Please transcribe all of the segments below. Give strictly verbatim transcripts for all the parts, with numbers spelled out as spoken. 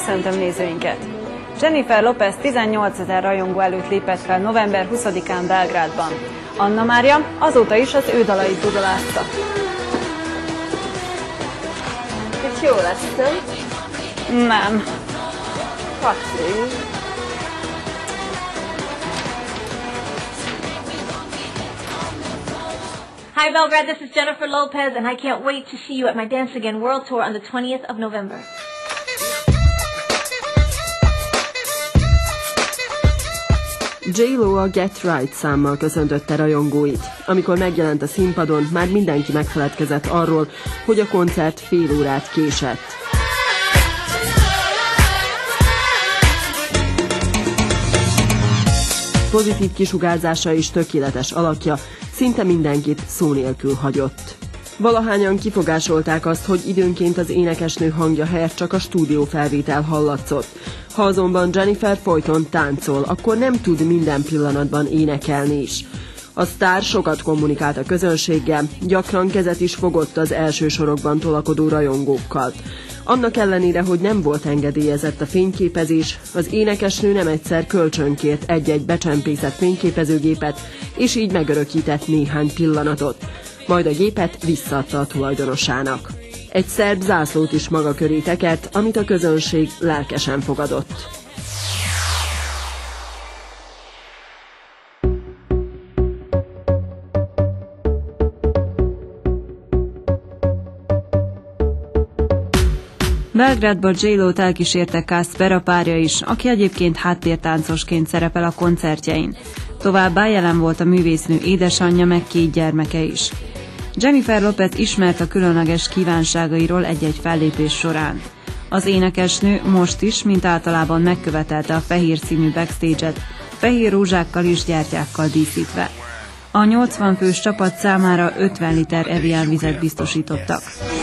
köszöntöm nézőinket! Jennifer Lopez tizennyolcezer rajongó előtt lépett fel november huszadikán Belgrádban. Anna Mária azóta is az ő dalait dudolázta. Itt jó lesz, nem? Nem. Patrik. Hi Belgrade, this is Jennifer Lopez and I can't wait to see you at my Dance Again World Tour on the twentieth of November. J Lo a Get Right számmal köszöntötte rajongóit. Amikor megjelent a színpadon, már mindenki megfeledkezett arról, hogy a koncert fél órát késett. Pozitív kisugárzása és tökéletes alakja szinte mindenkit szó nélkül hagyott. Valahányan kifogásolták azt, hogy időnként az énekesnő hangja helyett csak a stúdiófelvétel hallatszott. Ha azonban Jennifer folyton táncol, akkor nem tud minden pillanatban énekelni is. A sztár sokat kommunikált a közönséggel, gyakran kezet is fogott az első sorokban tolakodó rajongókkal. Annak ellenére, hogy nem volt engedélyezett a fényképezés, az énekesnő nem egyszer kölcsönkért egy-egy becsempészett fényképezőgépet, és így megörökített néhány pillanatot. Majd a gépet visszaadta a tulajdonosának. Egy szerb zászlót is maga köré tekert, amit a közönség lelkesen fogadott. Belgrádba J Lo-t elkísérte Casper, a párja is, aki egyébként háttértáncosként szerepel a koncertjein. Továbbá jelen volt a művésznő édesanyja, meg két gyermeke is. Jennifer Lopez ismert a különleges kívánságairól egy-egy fellépés során. Az énekesnő most is, mint általában megkövetelte a fehér színű backstage-et, fehér rózsákkal és gyertyákkal díszítve. A nyolcvan fős csapat számára ötven liter Evian vizet biztosítottak.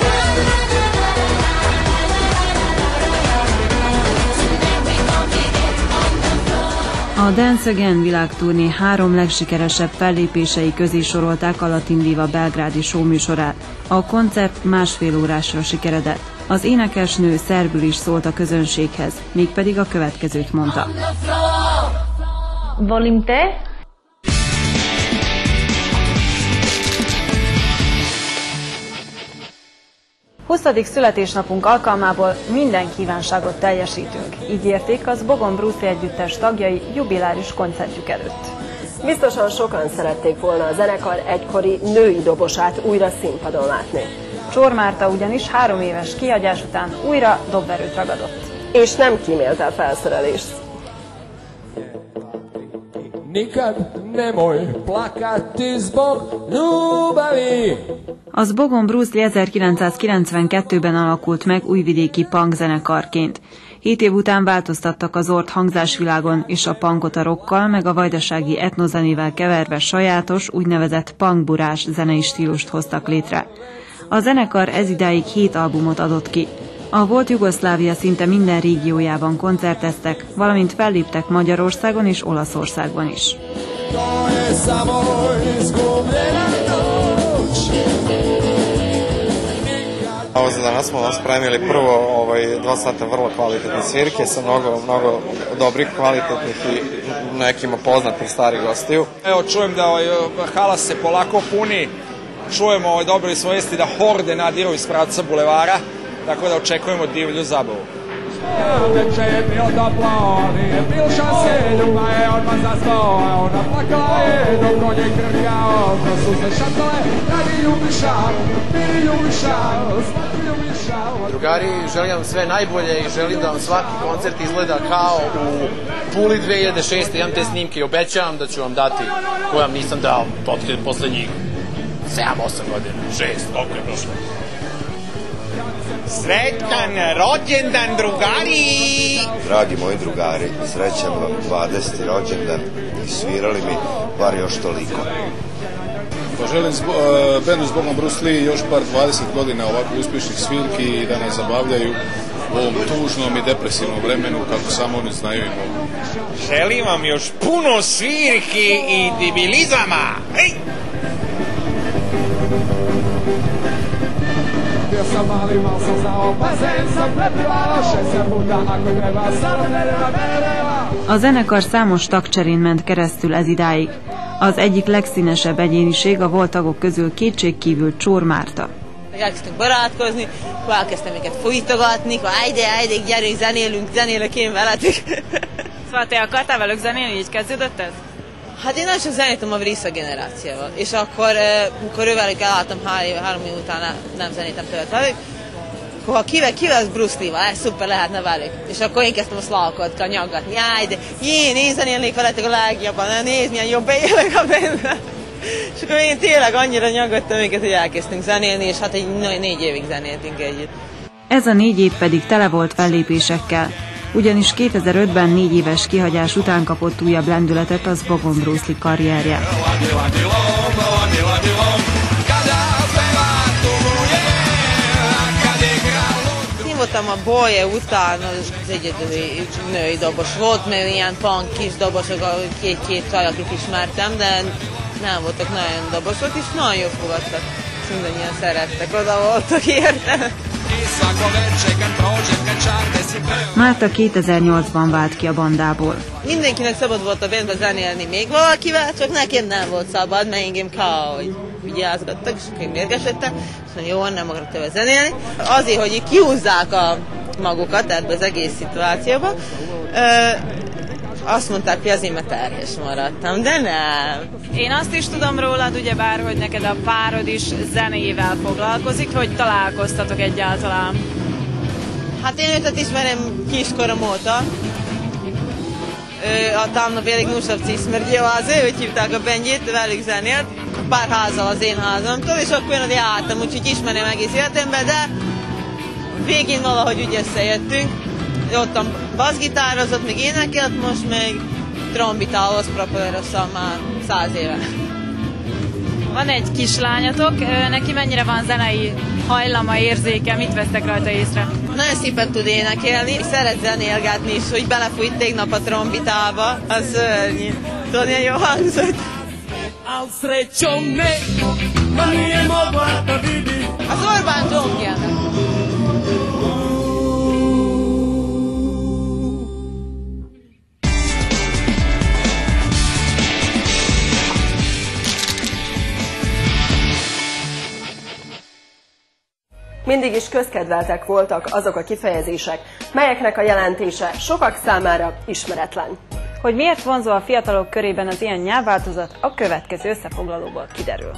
A Dance Again világturné három legsikeresebb fellépései közé sorolták a Latin Diva belgrádi showműsorát. A koncert másfél órásra sikeredett. Az énekesnő szerbül is szólt a közönséghez, mégpedig a következőt mondta. Volim te? huszadik születésnapunk alkalmából minden kívánságot teljesítünk. Így érték az Bogon Bruce együttes tagjai jubiláris koncertjük előtt. Biztosan sokan szerették volna a zenekar egykori női dobosát újra színpadon látni. Csór Márta ugyanis három éves kihagyás után újra dobverőt ragadott. És nem kímélte a felszerelést. Nikad nemoj plakati zbog ljubavi. Az Bogon Bruce Lee ezerkilencszázkilencvenkettőben alakult meg újvidéki punk zenekarként. Hét év után változtattak az ort hangzásvilágon, és a punkot a rockkal, meg a vajdasági etnozenével keverve sajátos, úgynevezett punkburás zenei stílust hoztak létre. A zenekar ezidáig hét albumot adott ki. A volt Jugoszlávia szinte minden régiójában koncerteztek, valamint felléptek Magyarországon és Olaszországban is. Za danas smo spremili prvo ovaj, dva sata vrlo kvalitetne svirke sa mnogo, mnogo dobrih, kvalitetnih i nekima poznatih starih gostiju. Evo, čujem da ovaj, hala se polako puni, čujemo, ovaj, dobili smo vesti da horde nadiru iz pravca bulevara, tako da očekujemo divlju zabavu. Veče je bio toplo, nije bil šanse, ljubav je odmah zastao, a ona plakala je, dobro nje krvjao, kroz suze šatale, da bi ljubišao, bi ljubišao, smrt ljubišao. Drugari, želim vam sve najbolje i želim da vam svaki koncert izgleda kao u Puli dve hiljade šeste. Imam te snimke i obećavam da ću vam dati koje vam nisam dao posle njih sedam osam godina, šest, koliko je prošlo. Sretan rođendan, drugari! Dragi moji drugari, srećan vam dvadeseti rođendan i svirali mi bar još toliko. Poželim zbo, uh, bendu Zbogom Bruce Lee još par dvadeset godina ovako uspješnih svirki i da nas zabavljaju u ovom tužnom i depresivnom vremenu kako samo oni znaju i mogu. Želim vam još puno svirki i debilizama! Hej! bio sam mali, mal sam znao, bazen sam prepivao, šest puta ako treba, samo ne nema, ne nema. A zenekar számos tagcserén ment keresztül ez idáig. Az egyik legszínesebb egyéniség a volt tagok közül kétségkívül Csór Márta. Elkezdtünk barátkozni, akkor elkezdtem őket fújtogatni, akkor ájde, ájde, gyerünk, zenélünk, zenélek én veletek. Szóval te akartál velük zenélni, így kezdődött ez? Hát én nagyon sok zenéltem a Vrissa generációval, és akkor, amikor ővelük elálltam három éve, három év után nem zenéltem többet velük, akkor ha kivel, kivel Bruce Lee-val, ez szuper lehetne velük. És akkor én kezdtem a szlávokat nyaggatni, áj, de én, én zenélnék veletek a legjobban, nézd milyen jobb élek a benne. És akkor én tényleg annyira nyaggattam őket, hogy elkezdtünk zenélni, és hát egy négy évig zenéltünk együtt. Ez a négy év pedig tele volt fellépésekkel, ugyanis kétezer-ötben négy éves kihagyás után kapott újabb lendületet az Zbogom Bruce Lee karrierje. Én voltam a Boye után az egyedüli női dobos. Volt még ilyen punk kis dobosok, két-két csaj, akit ismertem, de nem voltak nagyon dobosok, és nagyon jól fogadtak. Mindannyian szerettek, oda voltak érte. Márta kétezer-nyolcban vált ki a bandából. Mindenkinek szabad volt a bandba zenélni még valakivel, csak nekem nem volt szabad, mert engem ká, hogy vigyázgattak, és akkor én mérgesedtem, és mondja, jó, nem akarok többet zenélni. Azért, hogy kihúzzák a magukat ebbe az egész szituációba, azt mondták, hogy azért, mert terhes maradtam, de nem. Én azt is tudom rólad, ugyebár, hogy neked a párod is zenével foglalkozik, hogy találkoztatok egyáltalán? Hát én őt ismerem kiskorom óta. A Tamna Bélig Nusavci Smerdjéváz, őt hívták a bandjét, velük zenélt, pár házzal az én házamtól, és akkor én oda jártam, úgyhogy ismerem egész életemben, de végén valahogy úgy összejöttünk. Ott a basszgitározott, még énekelt, most még trombitálhoz propellerosszal már száz éve. Van egy kislányatok, neki mennyire van zenei hajlama, érzéke, mit vesztek rajta észre? Nagyon szépen tud énekelni, szeret zenélgetni is, hogy belefújt tegnap a trombitába, az szörnyű. Tudod, ilyen jó hangzott. Az Orbán dzsongjának. Mindig is közkedveltek voltak azok a kifejezések, melyeknek a jelentése sokak számára ismeretlen. Hogy miért vonzó a fiatalok körében az ilyen nyelvváltozat, a következő összefoglalóból kiderül.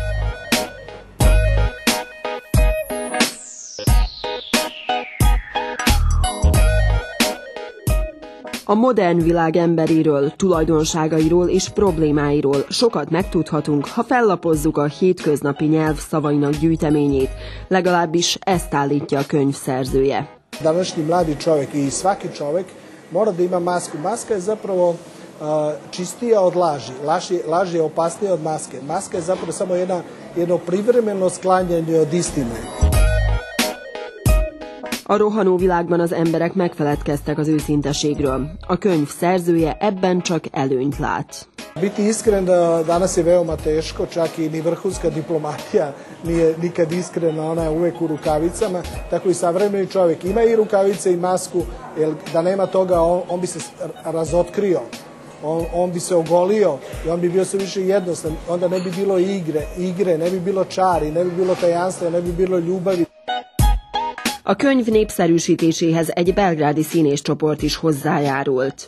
A modern világ emberéről, tulajdonságairól és problémáiról sokat megtudhatunk, ha fellapozzuk a hétköznapi nyelv szavainak gyűjteményét, legalábbis ezt állítja a könyv szerzője. Današnji mladi čovjek i svaki čovjek mora da ima masku. Maska je zapravo uh, čistija od laži. Laži, laži je opasnija od maske. Maska je zapravo samo jedna, jedno privremeno sklanjanje od istine. A rohanó világban az emberek megfeledkeztek az őszinteségről. A könyv szerzője ebben csak előnyt lát. Biti iskren da danas je veoma teško, čak i ni vrhunska diplomatija nije nikad iskrena, ona je uvek u rukavicama, tako i savremeni čovjek ima i rukavice i masku, jer da nema toga on, on bi se razotkrio, on, on bi se ogolio i on bi bio sve više jednostavan, onda ne bi bilo igre, igre, ne bi bilo čari, ne bi bilo tajanstva, ne bi bilo ljubavi. A könyv népszerűsítéséhez egy belgrádi színészcsoport is hozzájárult.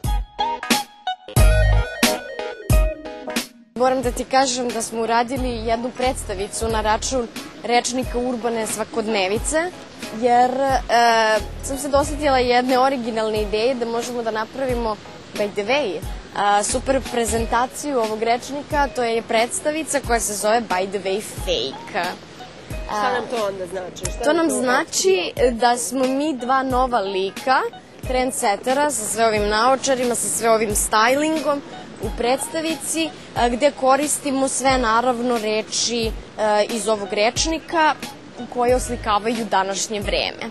Moram da ti kažem da smo uradili jednu predstavicu na račun rečnika urbane svakodnevice, jer e, sam se dosetila jedne originalne ideje da možemo da napravimo, by the way, a, super prezentaciju ovog rečnika, to je predstavica koja se zove By the way Fake. Šta nam to onda znači? Šta to nam to znači da smo mi dva nova lika, trendsetera sa sve ovim naočarima, sa sve ovim stylingom u predstavici gde koristimo sve naravno reči iz ovog rečnika koje oslikavaju današnje vreme.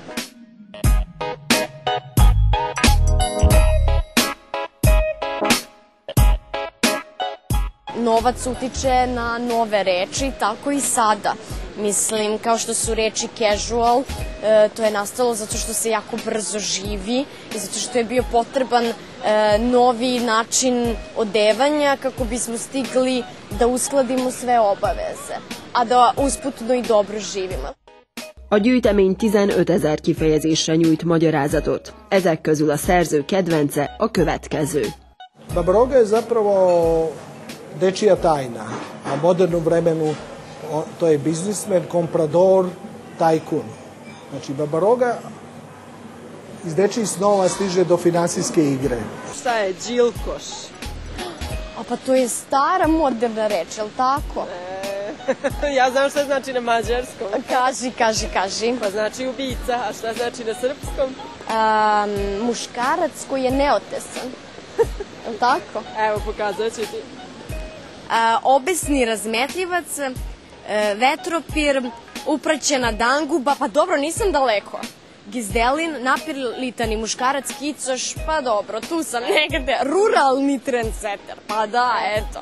novac utiče na nove reči, tako i sada. Mislim, kao što su reči casual, to je nastalo zato što se jako brzo živi i zato što je bio potreban novi način odevanja kako bismo stigli da uskladimo sve obaveze, a da usputno i dobro živimo. A gyűjtemény tizenötezer kifejezésre nyújt magyarázatot. Ezek közül a szerző kedvence a következő. Babaroga je zapravo dečija tajna, a u modernom vremenu to je biznismen, komprador, tajkun. Znači, Babaroga iz dečijih snova stiže do finansijske igre. Šta je džilkoš? A pa to je stara moderna reč, je li tako? Ja znam šta znači na mađarskom. Kaži, kaži, kaži. Pa znači ubica, a šta znači na srpskom? Muškarac koji je neotesan. Je li tako? Evo, pokazat ću ti. Obesni razmetljivac, vetropir, upraćena danguba, pa dobro, nisam daleko. Gizdelin, napirlitani muškarac, kicoš, pa dobro, tu sam negde, ruralni trendsetter, pa da, eto.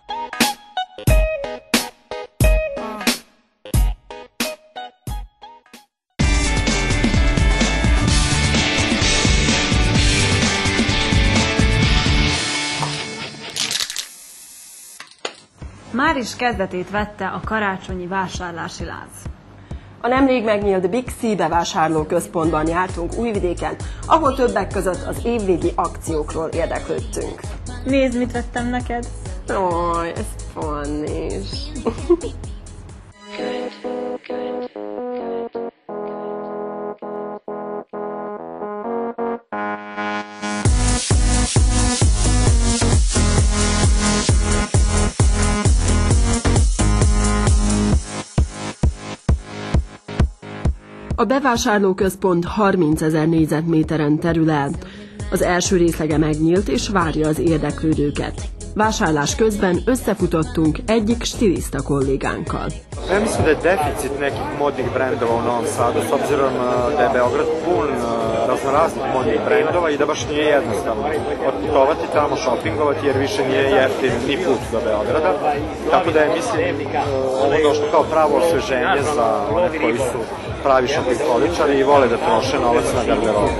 Már is kezdetét vette a karácsonyi vásárlási lánc. A nemrég megnyílt Bixi bevásárlóközpontban jártunk Újvidéken, ahol többek között az évvégi akciókról érdeklődtünk. Nézd, mit vettem neked! Oj, ez Fannis! A bevásárlóközpont harmincezer négyzetméteren terül el. Az első részlege megnyílt és várja az érdeklődőket. Vásárlás közben összefutottunk egyik stilista kollégánkkal. Ja mislim da je deficit nekih modnih brendova u Novom Sadu, s obzirom da je Beograd pun raznoraznih modnih brendova i da baš nije jednostavno otputovati tamo, šopingovati, jer više nije jeftin ni put do Beograda. Tako da je, mislim, ovo došlo kao pravo osveženje za one koji su pravi šopingovičari i vole da troše novac na garderobu.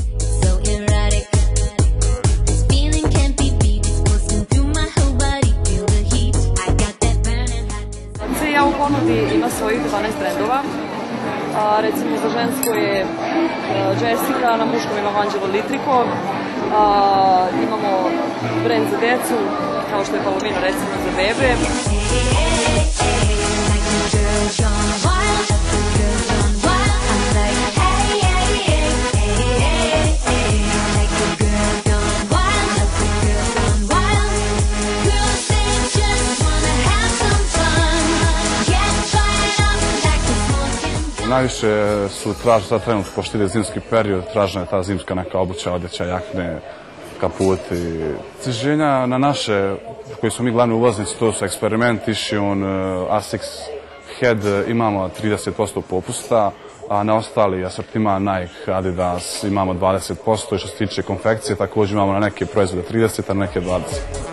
Ja u ponudi ima svojih dvanaest brendova, a, recimo za žensko je a, Jessica, na muškom imamo Anđelo Litriko, a, imamo brend za decu, kao što je Palomino recimo za bebe. Najviše su tražili sad trenutno, pošto ide zimski period, tražena je ta zimska neka obuća, odjeća, jakne, kaputi. Ciženja na naše, koji su mi glavni uvoznici, to su Experiment, Tishion, Asics, Head, imamo trideset posto popusta, a na ostali asortima Nike, Adidas imamo dvadeset posto i što se tiče konfekcije, također imamo na neke proizvode trideset, a na neke dvadeset posto.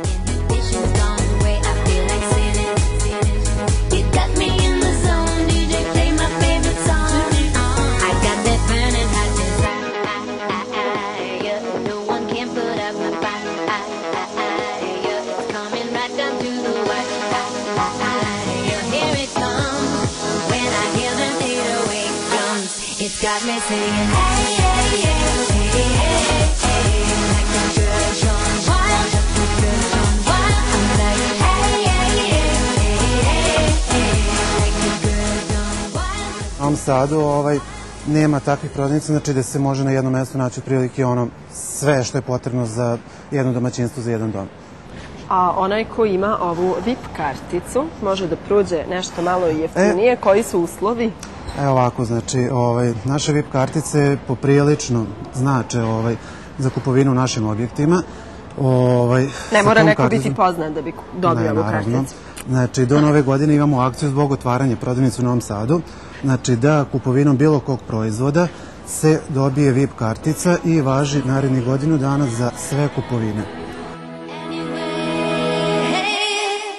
Got me singing, hey, hey, hey, hey, hey, hey, like the girls gone wild, like the girls gone wild. I'm like, hey, hey, hey, hey, hey, hey, like the girls gone wild. U Novom Sadu ovaj, nema takvih prodavnica, znači da se može na jednom mjestu naći prilike ono sve što je potrebno za jedno domaćinstvo, za jedan dom. A onaj ko ima ovu V I P karticu može da prođe nešto malo jeftinije. E, koji su uslovi? Evo ovako, znači, ovaj, naše V I P kartice poprilično znače ovaj, za kupovinu u našim objektima. Ovaj, ne mora neko karticom biti poznat da bi dobio ovu karticu. Znači, do nove godine imamo akciju zbog otvaranja prodavnice u Novom Sadu. Znači, da kupovinom bilo kog proizvoda se dobije V I P kartica i važi narednih godinu dana za sve kupovine.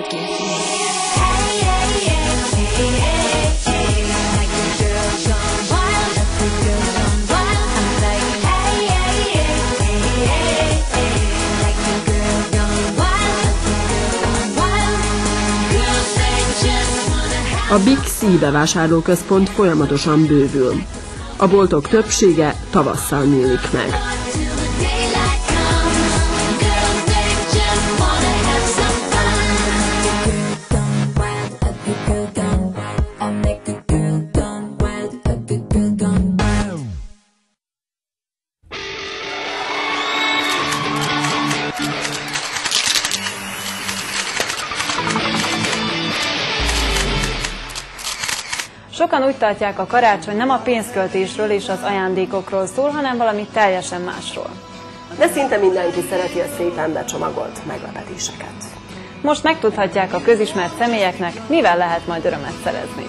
A Big C bevásárlóközpont folyamatosan bővül. A boltok többsége tavasszal nyílik meg. Sokan úgy tartják, a karácsony nem a pénzköltésről és az ajándékokról szól, hanem valami teljesen másról. De szinte mindenki szereti a szépen becsomagolt meglepetéseket. Most megtudhatják a közismert személyeknek, mivel lehet majd örömet szerezni.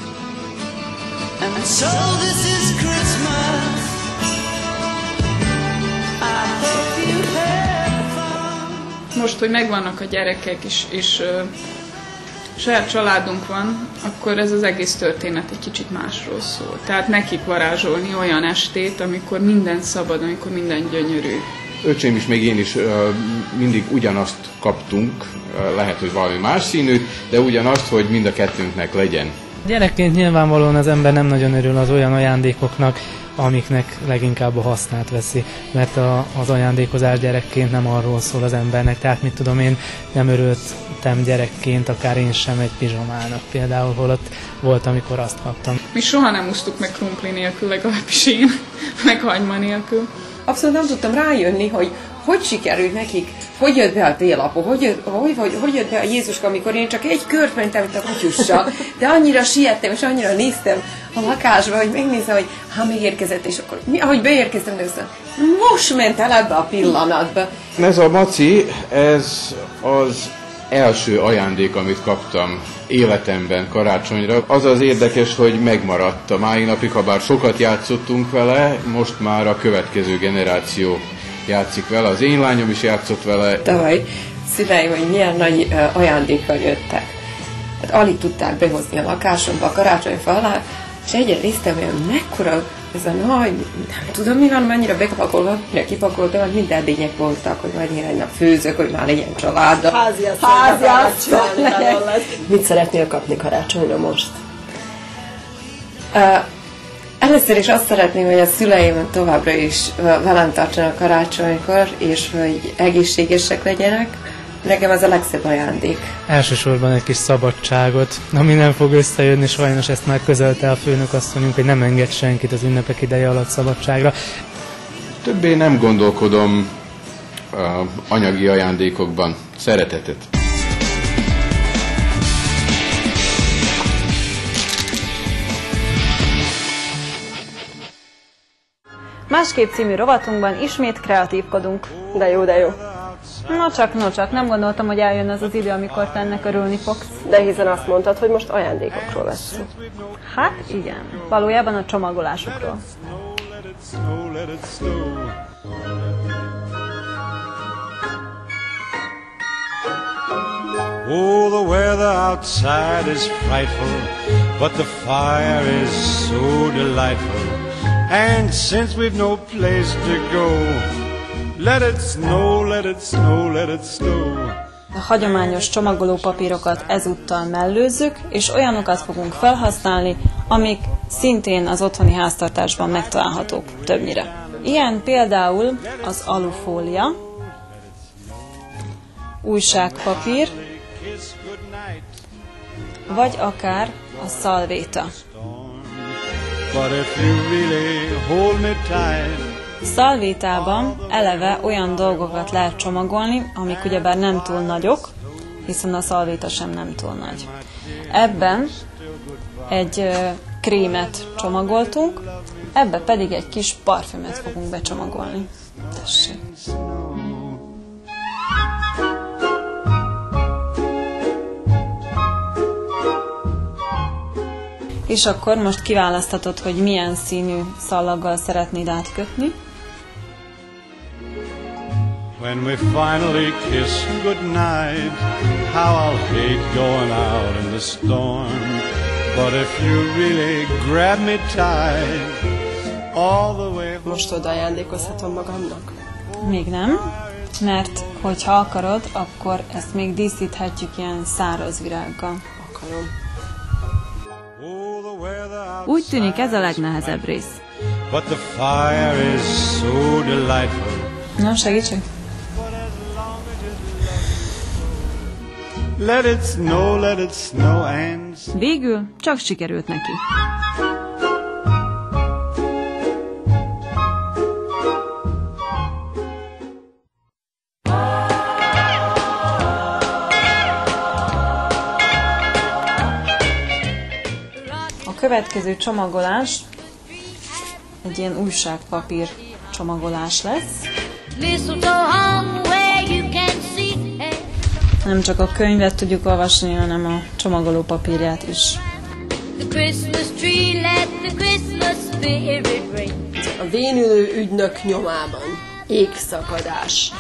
Most, hogy megvannak a gyerekek is, és uh, saját családunk van, akkor ez az egész történet egy kicsit másról szól. Tehát nekik varázsolni olyan estét, amikor minden szabad, amikor minden gyönyörű. Öcsém is, még én is uh, mindig ugyanazt kaptunk, uh, lehet, hogy valami más színű, de ugyanazt, hogy mind a kettőnknek legyen. Gyerekként nyilvánvalóan az ember nem nagyon örül az olyan ajándékoknak, amiknek leginkább a hasznát veszi, mert a, az ajándékozás gyerekként nem arról szól az embernek, tehát mit tudom én, nem örültem gyerekként, akár én sem egy pizsomának például, holott volt, amikor azt kaptam. Mi soha nem úsztuk meg krumpli nélkül, legalábbis én, meg hagyma nélkül. Abszolút nem tudtam rájönni, hogy hogy sikerült nekik, hogy jött be a télapó, hogy jött, hogy, hogy, hogy jött be a Jézuska, amikor én csak egy kört mentem itt a kutyussal, de annyira siettem, és annyira néztem a lakásba, hogy megnézem, hogy ha még érkezett, és akkor mi, ahogy beérkeztem, de aztán most ment el ebbe a pillanatba. Ez a maci, ez az első ajándék, amit kaptam életemben karácsonyra. Az az érdekes, hogy megmaradt a mai napig, ha bár sokat játszottunk vele, most már a következő generáció játszik vele, az én lányom is játszott vele. Tavaly szüleim, hogy milyen nagy uh, ajándékkal jöttek. Hát alig tudták behozni a lakásomba a karácsonyfa alá, és egyre néztem, hogy mekkora ez a nagy, nem tudom mi van, mennyire bepakolva, mire kipakoltam, hogy mind edények voltak, hogy majd én egy nap főzök, hogy már legyen család. Háziasszony legyen. Mit szeretnél kapni karácsonyra most? Uh, Először is azt szeretném, hogy a szüleim továbbra is velem tartsanak karácsonykor, és hogy egészségesek legyenek. Nekem ez a legszebb ajándék. Elsősorban egy kis szabadságot, ami nem fog összejönni, sajnos ezt már közölte a főnökasszonyunk, hogy nem enged senkit az ünnepek ideje alatt szabadságra. Többé nem gondolkodom uh, anyagi ajándékokban. Szeretetet. Másképp című rovatunkban ismét kreatívkodunk. De jó, de jó. No csak, no csak, nem gondoltam, hogy eljön az az idő, amikor te ennek örülni fogsz. De hiszen azt mondtad, hogy most ajándékokról lesz szó. Hát igen, valójában a csomagolásukról. Oh, the weather outside is frightful, but the fire is so delightful. And since we've no place to go, let it snow, let it snow, let it snow. A hagyományos csomagolópapírokat ezúttal mellőzzük, és olyanokat fogunk felhasználni, amik szintén az otthoni háztartásban megtalálhatók többnyire. Ilyen például az alufólia, újságpapír, vagy akár a szalvéta. Szalvétában eleve olyan dolgokat lehet csomagolni, amik ugyebár nem túl nagyok, hiszen a szalvéta sem nem túl nagy. Ebben egy ö, krémet csomagoltunk, ebbe pedig egy kis parfümöt fogunk becsomagolni. Tessék! És akkor most kiválaszthatod, hogy milyen színű szallaggal szeretnéd átkötni. When we finally kiss goodnight, how I'll hate going out in the storm. But if you really grab me tight, all the way... Most oda ajándékozhatom magamnak? Még nem, mert hogyha akarod, akkor ezt még díszíthetjük ilyen száraz virággal. Akarom. Úgy tűnik, ez a legnehezebb rész. But the fire is so delightful. Na, segítsek. Let it snow, let it snow and... Végül csak sikerült neki. A következő csomagolás egy ilyen újságpapír csomagolás lesz. Nem csak a könyvet tudjuk olvasni, hanem a csomagoló papírját is. A vénülő ügynök nyomában. Égszakadás.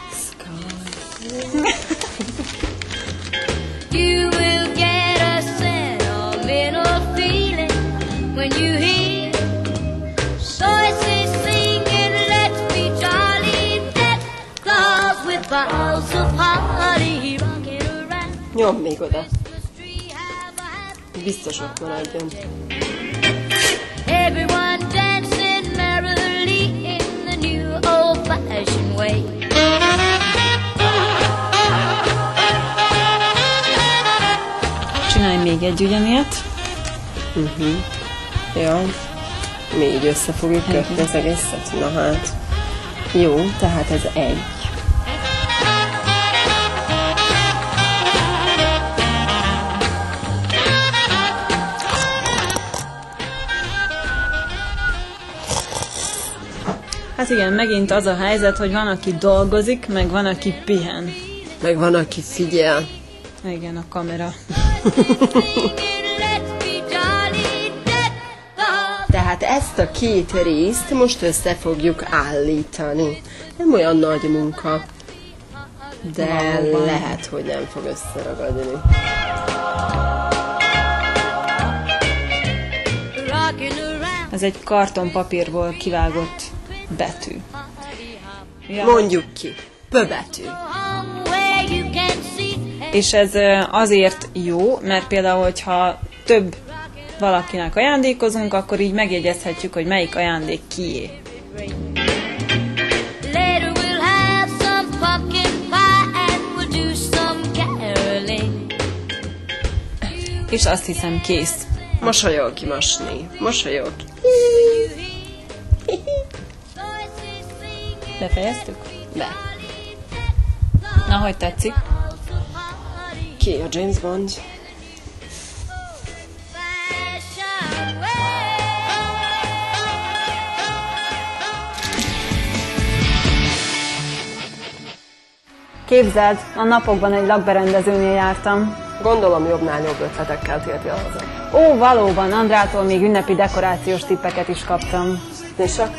You will get a sentimental feeling when you hear voices singing, let's be jolly, deck the halls with boughs of holly rocking around. Nyom még oda. Biztos ott maradjon. Everyone dancing merrily in the new old-fashioned way. Csinálj még egy ugyanilyet. Uh-huh. Jó. Mi így össze fogjuk kötni az egészet? Na hát. Jó, tehát ez egy. Hát igen, megint az a helyzet, hogy van, aki dolgozik, meg van, aki pihen. Meg van, aki figyel. Igen, a kamera. Tehát ezt a két részt most össze fogjuk állítani. Nem olyan nagy munka, de valóban lehet, hogy nem fog összeragadni. Ez egy kartonpapírból kivágott betű. Ja. Mondjuk ki. Pöbetű. És ez azért jó, mert például, hogyha több valakinek ajándékozunk, akkor így megjegyezhetjük, hogy melyik ajándék kié. És azt hiszem, kész. Mosolyog ki, Masni. Mosolyog ki. Befejeztük? Be. Na, hogy tetszik? Ki a James Bond? Képzeld, a napokban egy lakberendezőnél jártam. Gondolom jobbnál jobb ötletekkel tértél haza. Ó, valóban, Andrától még ünnepi dekorációs tippeket is kaptam. És a...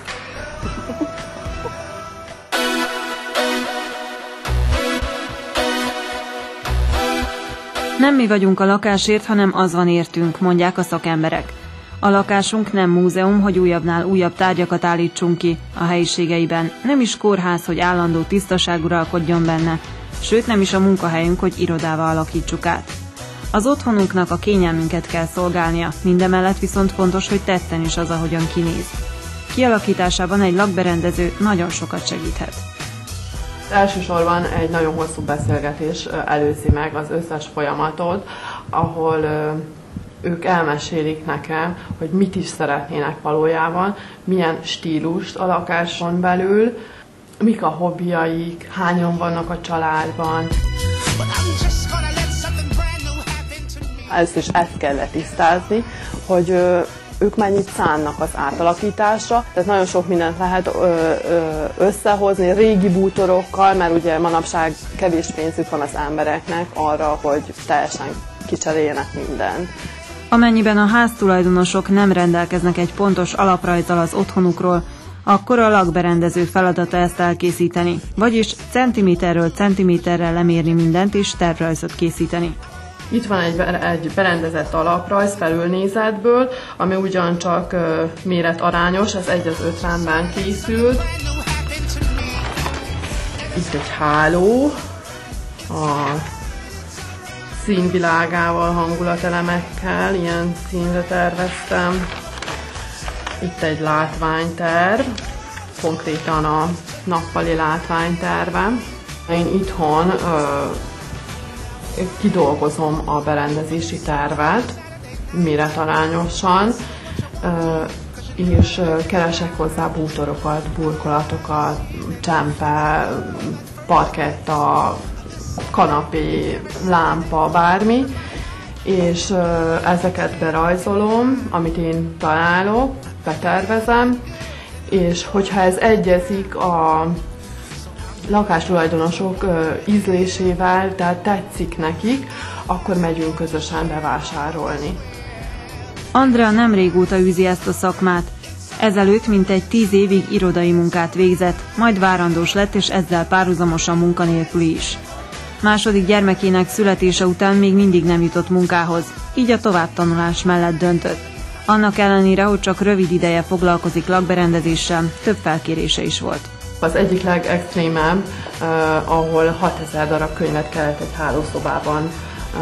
Nem mi vagyunk a lakásért, hanem az van értünk, mondják a szakemberek. A lakásunk nem múzeum, hogy újabbnál újabb tárgyakat állítsunk ki a helyiségeiben, nem is kórház, hogy állandó tisztaság uralkodjon benne, sőt nem is a munkahelyünk, hogy irodává alakítsuk át. Az otthonunknak a kényelmünket kell szolgálnia, mindemellett viszont fontos, hogy tetten is az, ahogyan kinéz. Kialakításában egy lakberendező nagyon sokat segíthet. Elsősorban egy nagyon hosszú beszélgetés előzi meg az összes folyamatot, ahol ők elmesélik nekem, hogy mit is szeretnének valójában, milyen stílust a lakáson belül, mik a hobbiaik, hányan vannak a családban. Először is ezt kell letisztázni, hogy ők mennyit szánnak az átalakításra, tehát nagyon sok mindent lehet ö, ö, összehozni régi bútorokkal, mert ugye manapság kevés pénzük van az embereknek arra, hogy teljesen kicseréljenek mindent. Amennyiben a háztulajdonosok nem rendelkeznek egy pontos alaprajzzal az otthonukról, Akkor a lakberendező feladata ezt elkészíteni, vagyis centiméterről centiméterrel lemérni mindent és tervrajzot készíteni. Itt van egy, egy berendezett alaprajz felülnézetből, ami ugyancsak uh, méretarányos, ez egy az ötvenben készült. Itt egy háló, a színvilágával, hangulatelemekkel, ilyen színre terveztem. Itt egy látványterv, konkrétan a nappali látványterve. Én itthon uh, kidolgozom a berendezési tervet méretarányosan, és keresek hozzá bútorokat, burkolatokat, csempe, parketta, kanapé, lámpa, bármi, és ezeket berajzolom, amit én találok, betervezem, és hogyha ez egyezik a lakástulajdonosok uh, ízlésével, tehát tetszik nekik, akkor megyünk közösen bevásárolni. Andrea nem régóta űzi ezt a szakmát. Ezelőtt mintegy tíz évig irodai munkát végzett, majd várandós lett és ezzel párhuzamosan munkanélküli is. Második gyermekének születése után még mindig nem jutott munkához, így a továbbtanulás mellett döntött. Annak ellenére, hogy csak rövid ideje foglalkozik lakberendezéssel, több felkérése is volt. Az egyik legextrémebb, uh, ahol hatezer darab könyvet kellett egy hálószobában uh,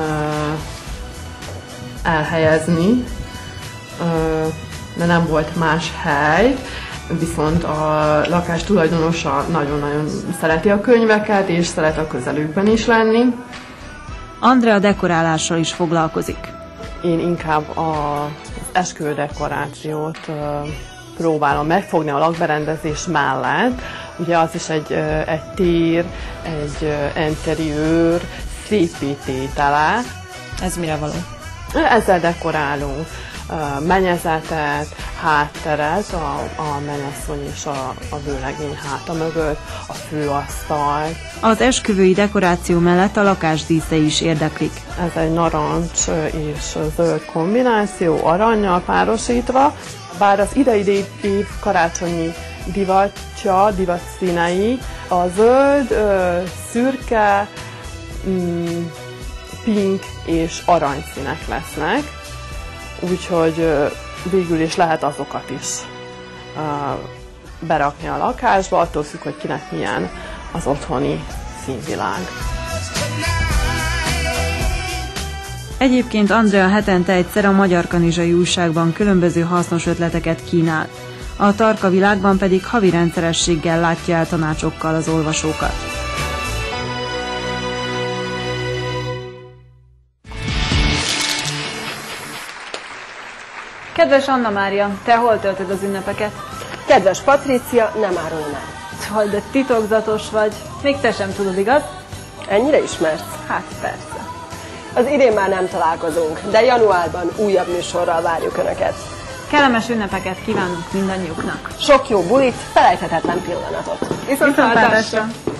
elhelyezni, uh, de nem volt más hely, viszont a lakás tulajdonosa nagyon-nagyon szereti a könyveket, és szeret a közelükben is lenni. Andrea dekorálással is foglalkozik. Én inkább az esküvő dekorációt uh, próbálom megfogni a lakberendezés mellett. Ugye az is egy, egy tér, egy interiőr, szépítétele. Ez mire való? Ezzel dekorálunk menyezetet, hátteret, a, a menyasszony és a, a vőlegény háta mögött, a főasztalt. Az esküvői dekoráció mellett a lakás dísze is érdeklik. Ez egy narancs és zöld kombináció, arannyal párosítva, bár az idei év karácsonyi divatja, divat színei a zöld, ö, szürke, mm, pink és aranyszínek lesznek, úgyhogy ö, végül is lehet azokat is ö, berakni a lakásba, attól függ, hogy kinek milyen az otthoni színvilág. Egyébként Andrea hetente egyszer a Magyar Kanizsai Újságban különböző hasznos ötleteket kínál. A tarka világban pedig havi rendszerességgel látja el tanácsokkal az olvasókat. Kedves Anna Mária, te hol töltöd az ünnepeket? Kedves Patrícia, nem árulj el. Haj, de titokzatos vagy. Még te sem tudod, igaz? Ennyire ismersz? Hát persze. Az idén már nem találkozunk, de januárban újabb műsorral várjuk Önöket. Kellemes ünnepeket kívánunk mindannyiuknak. Sok jó bulit, felejthetetlen pillanatot. Viszontlátásra!